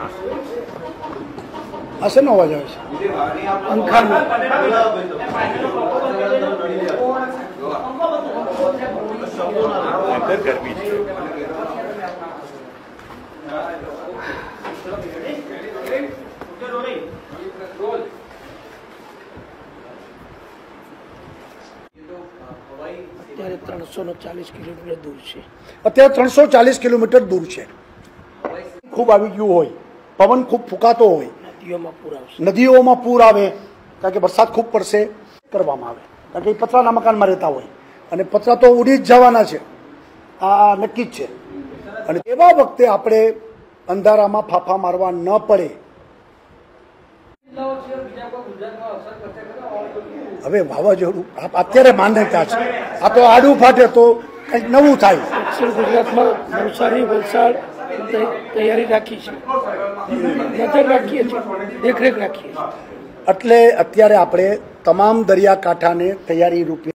આ શેનો અવાજ આવે છે? પંખાનો. ગરમી છે. અત્યારે 340 કિલોમીટર દૂર છે. અત્યારે 340 કિલોમીટર દૂર છે. ખૂબ આવી ગયું હોય, પવન ખૂબ ફૂંકાતો હોય, નદીઓમાં પૂર આવશે, નદીઓમાં પૂર આવે કારણ કે વરસાદ ખૂબ પડશે, કરવામાં આવે કારણ કે એ પતરાના મકાનમાં રહેતા હોય અને પતરા તો ઉડી જ જવાના છે, આ નક્કી જ છે. અને એવા વખતે આપણે અંધારામાં ફાફા મારવા ન પડે. હવે વાવાઝોડું અત્યારે માન્યતા છે, આ તો આડું ફાટે તો કંઈક નવું થાય. દક્ષિણ ગુજરાતમાં નવસારી, વલસાડ તૈયારી રાખી છે, નજર રાખીએ છીએ, દેખરેખ રાખીએ છીએ. એટલે અત્યારે આપણે તમામ દરિયાકાંઠાને તૈયારી રૂપે